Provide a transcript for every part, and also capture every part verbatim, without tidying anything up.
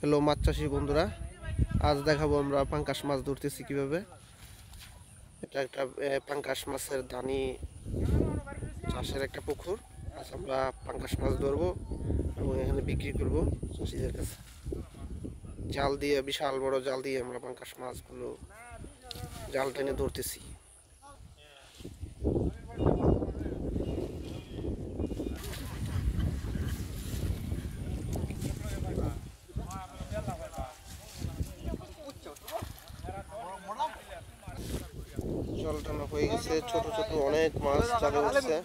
Hello মাছ চাষি বন্ধুরা, আজ দেখাবো আমরা পাঙ্কাশ মাছ ধরতেছি কিভাবে। এটা একটা পাঙ্কাশ মাছের দানি চাষের একটা পুকুর। আজ আমরা পাঙ্কাশ মাছ ধরবো এবং এখানে বিক্রি করব চাষিদের কাছে। জাল দিয়ে, বিশাল বড় জাল দিয়ে আমরা পাঙ্কাশ মাছগুলো জাল টেনে ধরতেছি। জল টানা হয়ে গেছে, ছোট ছোট অনেক মাছ জালে উঠছে।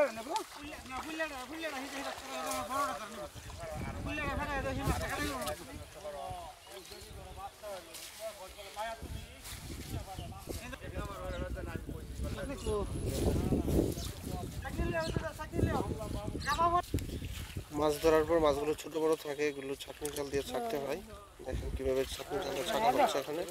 মাছ ধরার পর মাছগুলো ছোট বড় থাকে, এগুলো ছাঁকনি জাল দিয়ে ছাঁকতে হয়। দেখেন কিভাবে ছাঁকনি জালে ছাঁকা হচ্ছে এখানে।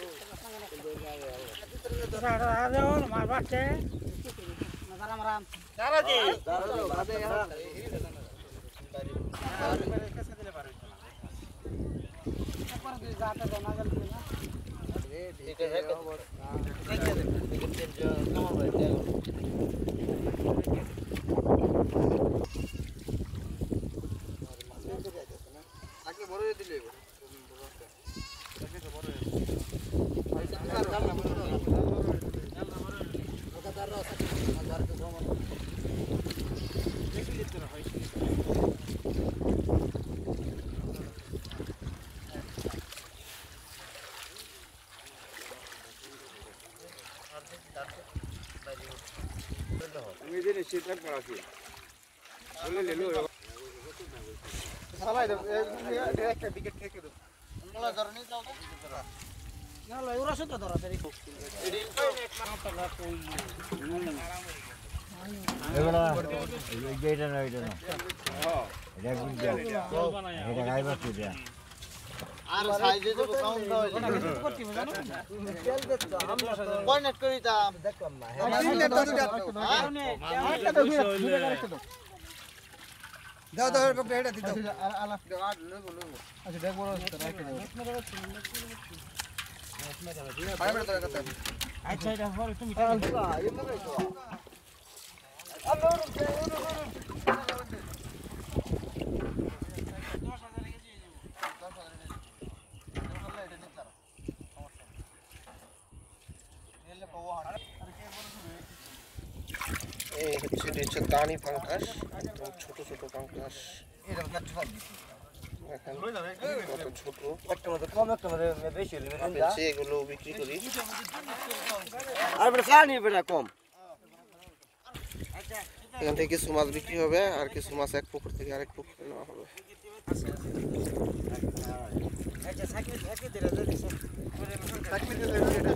আর সাইজে যে কাউন্ট দাও করতে হবে জানো পয়েন্ট করি তা দেখলাম না দাও দাও কপটা এটা দিতে আর আলা আর লব লব আচ্ছা দেখ বড় আছে রাখে দাও আরে মেরে দাও কথা আচ্ছা এটা হল তুমি আল্লাহ এমন কইছো আল্লাহ এই হচ্ছে এটা হচ্ছে দানি পাঙ্কাশ, একদম ছোট ছোট পাঙ্কাশ। এটা কাটতে পারবি দেখেন কত ছোট। একটা মত কম একটা মত বেশি হলে আমরা এগুলো বিক্রি করি। আর বড় পানি বেটা কম। এখান থেকে কিছু মাছ বিক্রি হবে আর কিছু মাছ এক পুকুর থেকে আরেক পুকুরে নেওয়া হবে। আচ্ছা সাইকেল সাইকেল দিরা দিছে সাইকেল দিলে এটা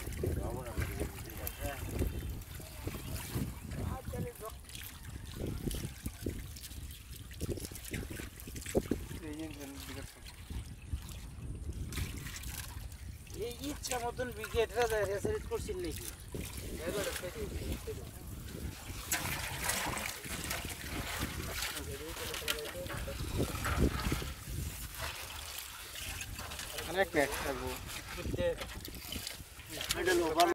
এই ইচ্ছা মতন উইকেট রাজা রেসারিট করছিল নাকি অনেক ব্যাগ থাকবো।